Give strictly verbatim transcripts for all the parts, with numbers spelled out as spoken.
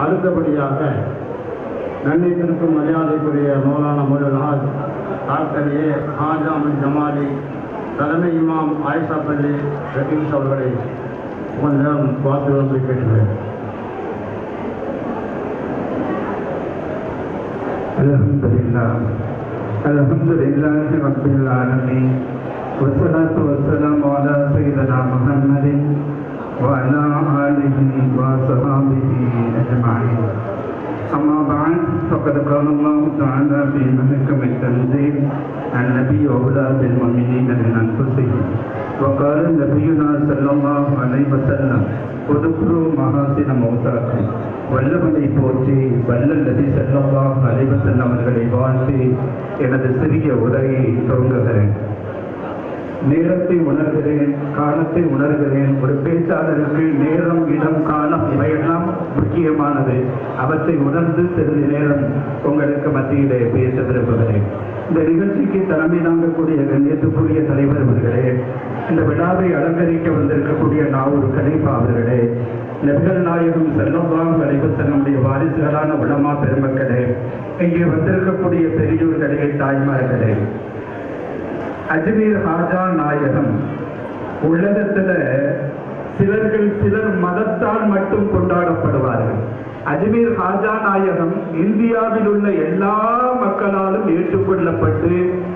அடுத்தபடியாக கண்ணியத்திற்கும் மரியாதைக்குரிய மௌலானா முல் ஹாஜ் டாக்டர் ஏ ஹாஜ் அஹமது ஜமாலி தலைமை இமாம் ஆயிஷா பள்ளி ரகீஸ் அவர்களை கொஞ்சம் வாக்குறுதி கேட்டுள்ளேன். அல்ஹம்துலில்லாஹ் அல்ஹம்துலில்லாஹி ரப்பில் ஆலமீன் வஸ்ஸலாத்து வஸ்ஸலாமு அலா சய்யிதினா முஹம்மதின் வ அலா ஆலிஹி வ ஸஹாபிஹி அஜ்மஈன். أما بعد فقد قال الله تعالى في محكم التنزيل النبي أولى بالمؤمنين من أنفسهم وقال نبينا صلى الله عليه وسلم اذكروا محاسن موتاكم. வல்லவனை போற்றி வல்லல் நபி ஸல்லல்லாஹு அலைஹி வஸல்லம் அவர்களை வாழ்த்தி எனது சிறிய உரையை தொடங்குகிறேன். நேரத்தை உணர்கிறேன், காலத்தை உணர்கிறேன். ஒரு பேச்சாளருக்கு நேரம், இடம், காலம் இவையெல்லாம் முக்கியமானது. அவற்றை உணர்ந்து சிறிது நேரம் உங்களுக்கு மத்தியிலே பேச விரும்புகிறேன். இந்த நிகழ்ச்சிக்கு தலைமை தாங்கக்கூடிய கண்ணியத்துக்குரிய தலைவர் அவர்களே, இந்த விழாவை அலங்கரிக்க வந்திருக்கக்கூடிய நாவூர் கலீஃபா அவர்களே, நபிகள் நாயகம் ஸல்லல்லாஹு அலைஹி வஸல்லமுடைய வாரிசுகளான உலமா பெருமக்களே, இங்கே வந்திருக்கக்கூடிய பெரியோர்களே, தாய்மார்களே, அஜ்மீர் ஹாஜா நாயகம் உலகத்துல சிலர்கள் சிலர் மதத்தால் மட்டும் கொண்டாடப்படுவார்கள். அஜ்மீர் ஹாஜா நாயகம் இந்தியாவில் உள்ள எல்லா மக்களாலும் ஏற்றுக்கொள்ளப்பட்டு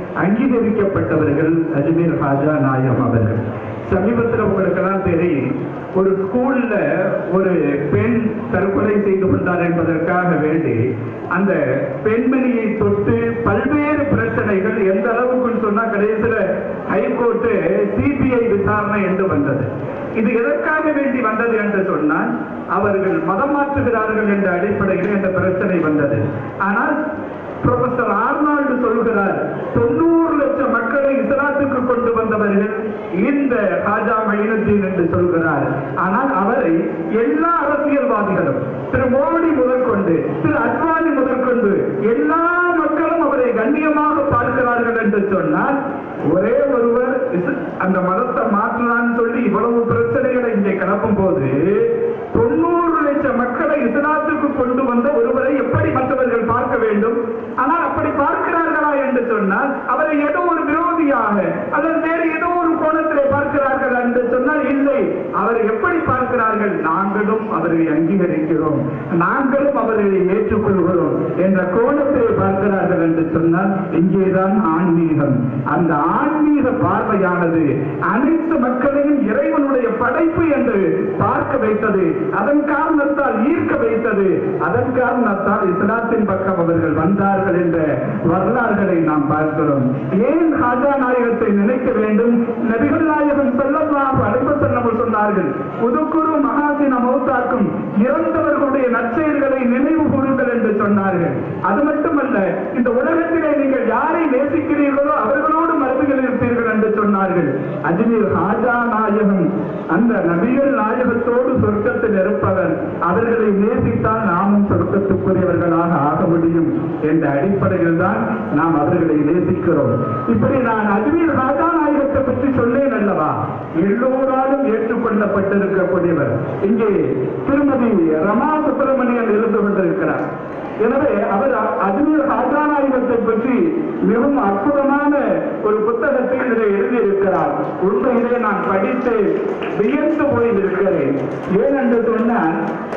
அங்கீகரிக்கப்பட்டவர்கள் அஜ்மீர் ஹாஜா நாயகம் அவர்கள். சமீபத்தில் உங்களுக்கெல்லாம் தெரியும், ஒரு ஸ்கூல்ல ஒரு பெண் தற்கொலை செய்து கொண்டார் என்பதற்காக வேண்டி அந்த பெண்மணியை தொட்டு பல்வேறு பிரச்சனைகள், எந்த அளவுக்கு சொன்னா கடைசியில ஹைகோர்ட்டு சிபிஐ விசாரணை என்று வந்தது. இது எதற்காக வேண்டி வந்தது என்று சொன்னால், அவர்கள் மதம் மாற்றுகிறார்கள் என்ற அடிப்படையில் இந்த பிரச்சனை வந்தது. ஆனால் புரொஃபசர் ஆர்னால்டு சொல்கிறார், தொண்ணூறு லட்சம் மக்களை இஸ்லாத்துக்கு கொண்டு வந்தவர்கள் இந்த ஹாஜா மொயினுத்தீன் என்று சொல்கிறார். ஆனால் அவரை எல்லா அரசியல்வாதிகளும், திரு மோடி முதற்கொண்டு திரு அத்வானி முதற்கொண்டு எல்லா மக்களும் அவரை கண்ணியமாக பார்க்கிறார்கள் என்று சொன்னால், ஒரே ஒருவர் அந்த மதத்தை மாற்றலான்னு சொல்லி இவ்வளவு பிரச்சனைகளை இங்கே கிளப்பும் போது தொண்ணூறு லட்சம் மக்களை இஸ்லாத்துக்கு கொண்டு வந்த ஒருவரை எப்படி மற்றவர்கள் பார்க்க வேண்டும்? ஆனால் அப்படி பார்க்கிறார்களா என்று சொன்னால், அவரை ஏதோ ஒரு விரோதியாக அல்லது வேறு ஏதோ ஒரு கோணத்திலே பார்க்கிறார்கள் என்று சொன்னால் இல்லை. அவரை எப்படி பார்க்கிறார்கள்? நாங்களும் அவரை அங்கீகரிக்கிறோம், நாங்களும் அவரை ஏற்றுக்கொள்கிறோம் என்ற கோணத்திலே பார்க்கிறார்கள் என்று சொன்னால், இங்கேதான் ஆன்மீகம். அந்த ஆன்மீக பார்வையானது அனைத்து மக்களையும் இறைவனுடைய படைப்பு என்று பார்க்க வைத்தது, அதன் காரணத்தால் ஈர்க்க வைத்தது, அதன் காரணத்தால் இஸ்லாத்தின் பக்கம் அவர்கள் வந்தார்கள் என்ற வரலாறுகளை நாம் பார்க்கிறோம். ஏன் ஹாஜா நாயகத்தை நினைக்க வேண்டும்? நபிகள் நாயகம் ஸல்லல்லாஹு அலைஹி வஸல்லம் சொன்னார்கள், உதுக்குரு மஹாசின மௌத்தாக்கும், இறந்தவர்களுடைய நற்செயல்களை நினைவு கூறுங்கள் என்று சொன்னார்கள். அது மட்டுமல்ல, இந்த உலகத்திலே நீங்கள் யாரை நேசிக்கிறீர்களோ அவர்களோடு மரபிகள் இருப்பீர்கள் என்று சொன்னார்கள். அஜ்மீர் ஹாஜா நாயகம் அந்த நபிகள் நாயகத்தோடு சொர்க்கத்தில் இருப்பவர், அவர்களை நேசித்தால் நாமும் சொர்க்கத்துக்குரியவர்களாக ஆக முடியும் என்ற அடிப்படையில் தான் நாம் அவர்களை நேசிக்கிறோம். இப்படி நான் அஜ்மீர் ஹாஜா நாயகத்தை பற்றி சொன்னேன் அல்லவா? எல்லோராலும் ஏற்றுக்கொள்ளப்பட்டிருக்கக்கூடியவர். இங்கே திருமதி ரமா சுப்பிரமணியன் இருந்து கொண்டிருக்கிறார். எனவே அவர் அஜ்மீர் ஹாஜா நாயகத்தை பற்றி மிகவும் அற்புதமான ஒரு புத்தகத்தை இதில் எழுதியிருக்கிறார். உண்மையிலே நான் படித்து வியந்து போயிருக்கிறேன். ஏனென்று சொன்னால்,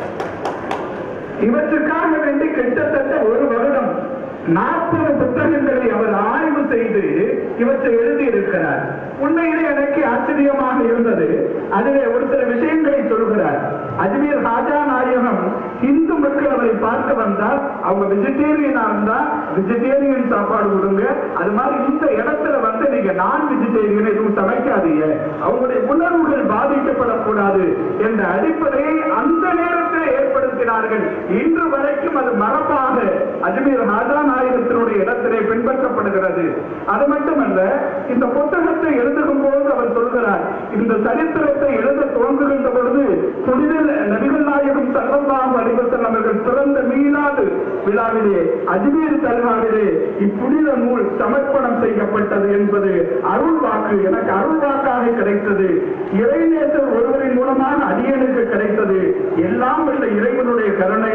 இவற்றுக்காக வேண்டி கிட்டத்தட்ட ஒரு வருடம் நாற்பது புத்தகங்களை அவர் ஆய்வு செய்து இவற்றை எழுதியிருக்கிறார். உண்மையிலே எனக்கு ஆச்சரியமாக இருந்தது. அதிலே ஒரு சில விஷயங்களை சொல்கிறார். அஜ்மீர் ஹாஜா நாயகம் இந்து மக்கள் அவரை பார்க்க வந்தால் அவங்க வெஜிடேரியனா இருந்தா வெஜிடேரியன் சாப்பாடு கொடுங்க, அது மாதிரி இந்த இடத்துல வந்து நீங்க நான் வெஜிடேரியன் எதுவும் சமைக்காதீங்க, அவங்களுடைய உணர்வுகள் பாதிக்கப்படக்கூடாது என்ற அடிப்படையை அந்த நேரத்தில் ஏற்படுத்தினார்கள். இன்று வரைக்கும் அது மரபாக அஜ்மீர் ஹாஜா நாயகத்தினுடைய இடத்திலே பின்பற்றப்படுகிறது. அது மட்டுமல்ல, இந்த புத்தகத்தை எழுதும் போது அவர் சொல்கிறார், இந்த சரித்திரத்தை எழுத துவங்குகின்ற பொழுது புனித நபிகள் நாயகம் ஸல்லல்லாஹு அலைஹி வஸல்லம் அவர்கள் பிறந்த மீலாது விழாவிலே அஜ்மீர் தர்காவிலே இப்புனித நூல் சமர்ப்பணம் செய்யப்பட்டது என்பது அருள் வாக்கு, எனக்கு அருள் வாக்காக கிடைத்தது. இறைநேசர் ஒருவரின் மூலமாக அடியனுக்கு கிடைத்தது. எல்லாம் உள்ள இறைவனுடைய கருணையால்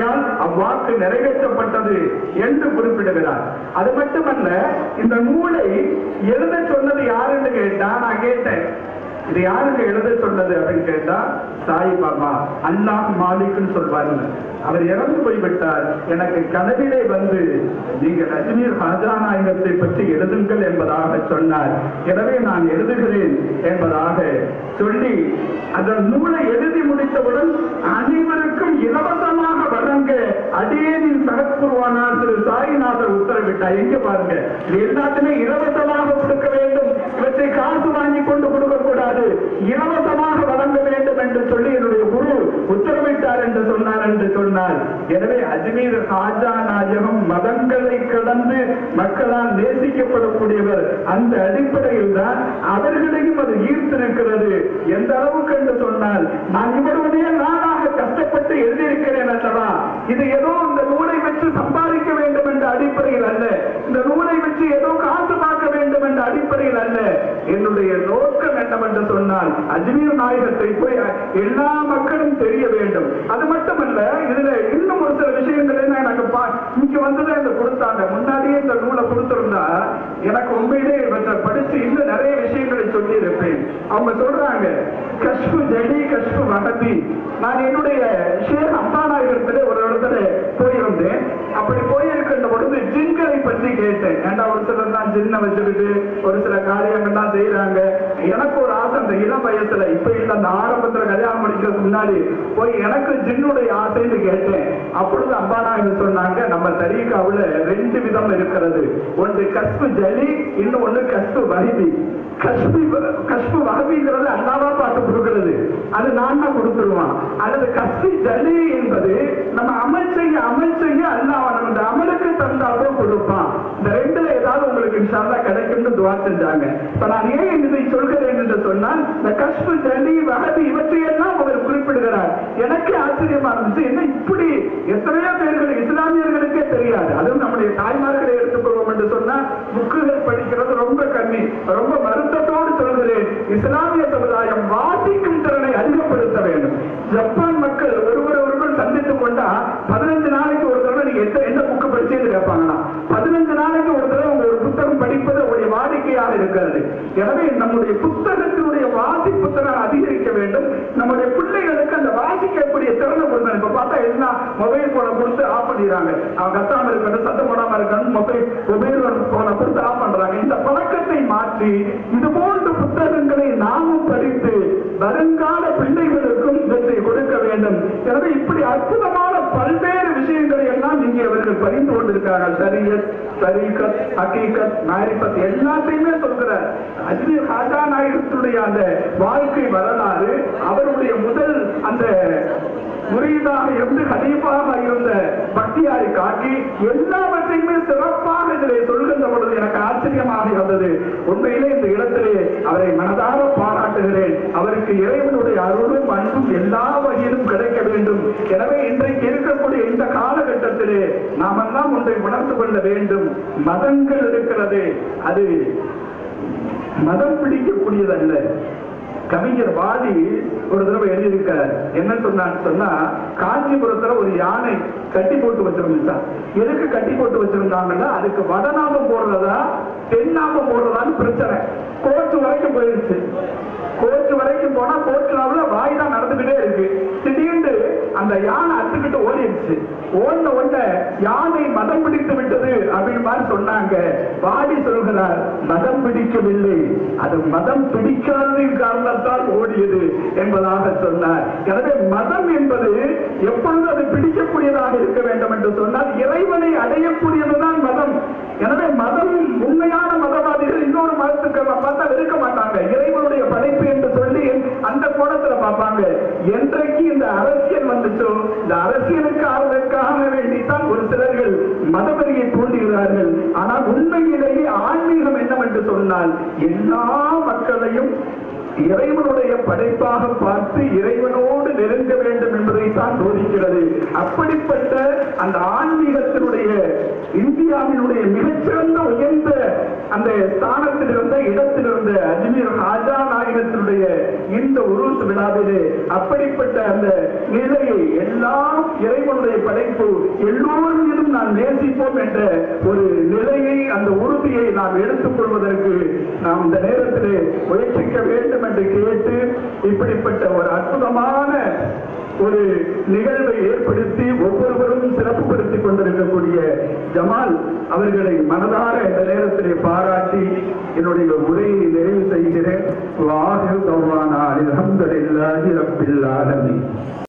அவ்வாக்கு நிறைவேற்றப்பட்டது என்று குறிப்பிடுகிறார். அது மட்டுமல்ல, இந்த நூலை எழுத சொன்னது யாருன்னு கேட்டா, நான் கேட்டேன் இது யாருக்கு எழுத சொன்னது அப்படின்னு கேட்டா, சாயிபாபா அல்லாஹ் மாலிக்னு சொல்வாருங்க. அவர் இறந்து போய்விட்டார். எனக்கு கனவிலே வந்து நீங்கள் அஜ்மீர் ஹாஜா நாயகத்தை பற்றி எழுதுங்கள் என்பதாக சொன்னார். எனவே நான் எழுதுகிறேன் என்பதாக சொல்லி அந்த நூலை எழுதி முடித்தவுடன் அனைவருக்கும் இலவசமாக வழங்க அடியேனின் சரத்குருவானார் திரு சாயிநாதர் உத்தரவிட்டார். எங்க பாருங்க, எல்லாத்துமே இலவசமாக கொடுக்க வேண்டும், இவற்றை காசு வாங்கி கொண்டு கொடுக்க கூடாது, இலவசமாக வழங்க வேண்டும் என்று சொல்லி என்னுடைய குரு உத்தரவிட்டார் என்று சொன்னார் என்று சொன்னார். எனவே அஜ்மீர் ஹாஜா நாயகம் மதங்களை கடந்து மக்களால் நேசிக்கப்படக்கூடியவர். அந்த அடிப்படையில் தான் அவர்களையும் அது ஈர்த்திருக்கிறது. எந்த அளவுக்கு என்று சொன்னால், நான் இவருடைய நாளாக கஷ்டப்பட்டு எழுதியிருக்கிறேன் அல்லவா, இது ஏதோ இந்த நூலை வச்சு சம்பாதிக்க வேண்டும் என்ற அடிப்படையில் அல்ல, இந்த நூலை வச்சு ஏதோ காசு பார்க்க வேண்டும் என்ற அடிப்படையில் அல்ல. என்னுடைய நோக்கம் என்னவென்று சொன்னால், அஜ்மீர் நாயகத்தை போய் எல்லா மக்களும் தெரிய வேண்டும். அது மட்டுமல்ல, இதுல இன்னும் ஒரு சில விஷயங்களை எனக்கு இங்க வந்துதான் இந்த கொடுத்தாங்க. முன்னாடியே இந்த நூலை கொடுத்திருந்தா எனக்கு உண்மையிலே இவற்றை படிச்சு இன்னும் நிறைய விஷயங்களை சொல்லி இருப்பேன். அவங்க சொல்றாங்க கஷ்பு ஜடி கஷ்பு வகதி. நான் என்னுடைய ஷேக் அம்பாநாயகத்திலே ஒரு இடத்துல போயிருந்தேன். அப்படி போயிருக்கின்ற பொழுது ஜின்களை பற்றி கேட்டேன். ஏண்டா ஒரு சிலர் தான் ஜின்ன வச்சுக்கிட்டு ஒரு சில காரியங்கள் தான் செய்யறாங்க. எனக்கு ஒரு ஆசை, அந்த இளம் வயசுல, இப்ப இல்ல, அந்த ஆரம்பத்துல கல்யாணம் முடிக்கிறதுக்கு முன்னாடி போய் எனக்கு ஜின்னுடைய ஆசைன்னு கேட்டேன். அப்பொழுது அம்பாநாயகர் சொன்னாங்க, நம்ம தரீகாவுல ரெண்டு விதம் இருக்கிறது. ஒன்று கஷ்பு ஜலி, இன்னும் ஒன்று கஷ்பு வஹபி. கஷ்பு கஷ்பு வஹபிங்கிறது அல்லாவா பார்த்து கொடுக்கிறது, அது நான் தான் கொடுத்துருவான். அல்லது கஷ்பு ஜலி என்பது நம்ம அமல் செய்ய அமல் செய்ய அல்லாஹ் நம்ம அமலுக்கு தந்தாப்போ கொடுப்பான். இந்த ரெண்டுல ஏதாவது உங்களுக்கு இன்ஷா அல்லாஹ் கிடைக்கும்னு துஆ செஞ்சாங்க. இப்ப நான் ஏன் இதை சொல்கிறேன் என்று சொன்னால், இந்த கஷ்பு ஜலி வஹபி இவற்றையெல்லாம் அவர் குறிப்பிடுகிறார். எனக்கு ஆச்சரியமா இருந்துச்சு, என்ன இப்படி எத்தனையோ பேர்கள் இஸ்லாமியர்களுக்கே தெரியாது. அதுவும் நம்முடைய தாய்மார்களை எடுத்துக்கொள்வோம் என்று சொன்னா புக்குகள் படிக்கிறது ரொம்ப கம்மி. ரொம்ப வருத்தத்தோடு சொல்கிறேன், இஸ்லாமிய சமுதாயம் வாசிக்கும் திறனை அதிகப்படுத்த வேண்டும். ஜப்பான் மக்கள் ஒருவர் ஒருவர் சந்தித்துக் கொண்டா பதினஞ்சு நாளைக்கு ஒரு தடவை நீங்க என்ன புக்கு படிச்சு கேட்பாங்கன்னா, பதினஞ்சு நாளைக்கு ஒரு தடவை உங்க ஒரு புத்தகம் படிப்பது உங்களுடைய வாடிக்கையாக இருக்கிறது. எனவே நம்முடைய புத்தகத்தினுடைய வாசிப்பு திறன் அதிகரிக்க வேண்டும். நம்முடைய பிள்ளைகளுக்கு அந்த வாசிக்கக்கூடிய திறனை கொடுக்கணும். இப்ப பார்த்தா என்ன, மொபைல் போனை கொடுத்து ஆஃப் பண்ணிடுறாங்க. அவங்க கத்தாம இருக்கணும், சத்தம் போடாம இருக்கணும், மொபைல் மொபைல் போனை கொடுத்து ஆஃப் பண்றாங்க. இந்த பழக்கத்தை மாற்றி இது போன்ற புத்தகங்களை நாமும் படித்து வருங்கால பிள்ளைகளுக்கும் இதை கொடுக்க வேண்டும். எனவே இப்படி அற்புதமான பல்வேறு விஷயங்களை எல்லாம் இங்கே அவர்கள் பரிந்து கொண்டிருக்கிறார்கள். ஷரியத், தரீகத், ஹகீகத், மாரிஃபத் எல்லாத்தையுமே சொல்கிறார். அஜ்மீர் ஹாஜா நாயகத்துடைய அந்த வாழ்க்கை வரலாறு, அவருடைய முதல் அந்த முரீதாக இருந்து ஹலீஃபாக இருந்த பக்தியாரை காட்டி எல்லாவற்றையுமே சிறப்பாக இதிலே சொல்கின்ற பொழுது எனக்கு ஆச்சரியமாக இருந்தது. உண்மையிலே இந்த இடத்திலே அவரை மனதார பாராட்டுகிறேன். அவருக்கு இறைவனுடைய அருளும் அன்பும் எல்லா வகையிலும் கிடைக்க வேண்டும். எனவே இன்றைக்கு இருக்கக்கூடிய இந்த காலகட்டத்திலே நாம் எல்லாம் ஒன்றை உணர்ந்து கொள்ள வேண்டும். மதங்கள் இருக்கிறது, அது மதம் பிடிக்கக்கூடியதல்ல. கவிஞர் வாதி ஒரு தடவை எழுதியிருக்கார். என்ன சொன்னான்னு சொன்னா, காஞ்சிபுரத்துல ஒரு யானை கட்டி போட்டு வச்சிருந்துச்சா. எதுக்கு கட்டி போட்டு வச்சிருந்தாங்கன்னா, அதுக்கு வடநாமம் போடுறதா தென்னாமம் போடுறதான்னு பிரச்சனை. கோர்ட்டு வரைக்கும் போயிருச்சு. கோர்ட்டு வரைக்கும் போனா கோர்ட்டுல வாய் தான் நடந்துகிட்டே இருக்கு. திடீர்னு அந்த யானை அத்துக்கிட்டு ஓடிடுச்சு. ஓடின உடனே யானை மதம் பிடித்து விட்டது அப்படின்னு மாதிரி சொன்னாங்க. வாடி சொல்கிறார், மதம் பிடிக்கவில்லை, அது மதம் பிடிக்காததின் காரணத்தால் ஓடியது என்பதாக சொன்னார். எனவே மதம் என்பது எப்பொழுது அது பிடிக்கக்கூடியதாக இருக்க வேண்டும் என்று சொன்னால் இறைவனை அடையக்கூடியதுதான் மதம். எனவே மதம், உண்மையான மதவாதிகள் இன்னொரு மதத்துக்கு பார்த்தா இருக்க மாட்டாங்க. இறைவனுடைய படைப்பு என்று சொல்லி அந்த கோணத்துல பார்ப்பாங்க. என்றைக்கு இந்த அரசியல் வந்துச்சோ, இந்த அரசியலுக்காக வேண்டித்தான் ஒரு சிலர்கள் மதவெறியை தூண்டுகிறார்கள். ஆனால் உண்மையிலேயே ஆன்மீகம் என்னவென்று சொன்னால் எல்லா மக்களையும் இறைவனுடைய படைப்பாக பார்த்து இறைவனோடு நெருங்க வேண்டும் என்பதைத்தான் போதிக்கிறது. அப்படிப்பட்ட அந்த ஆன்மீகத்தினுடைய இந்தியாவினுடைய மிகச்சிறந்த உயர்ந்த அந்த ஸ்தானத்தில் இருந்த இடத்தில் இருந்த அஜ்மீர் ஹாஜா நாயகத்தினுடைய இந்த உருஸ் விழாவிலே அப்படிப்பட்ட அந்த நிலையை எல்லாம் இறைவனுடைய படைப்பு எல்லோரும் மீதும் நாம் நேசிப்போம் என்ற ஒரு நிலையை, அந்த உறுதியை நாம் எடுத்துக் கொள்வதற்கு நாம் இந்த நேரத்திலே முயற்சிக்க வேண்டும் என்று கேட்டு இப்படிப்பட்ட ஒரு அற்புதமான ஒரு நிகழ்வை ஏற்படுத்தி ஒவ்வொருவரும் சிறப்புப்படுத்திக் கொண்டிருக்கக்கூடிய ஜமால் அவர்களை மனதார இந்த நேரத்திலே பாராட்டி என்னுடைய உரையை நிறைவு செய்கிறேன். வாஹிர் தவ்வானா அல்ஹம்துலில்லாஹி ரப்பில் ஆலமீன்.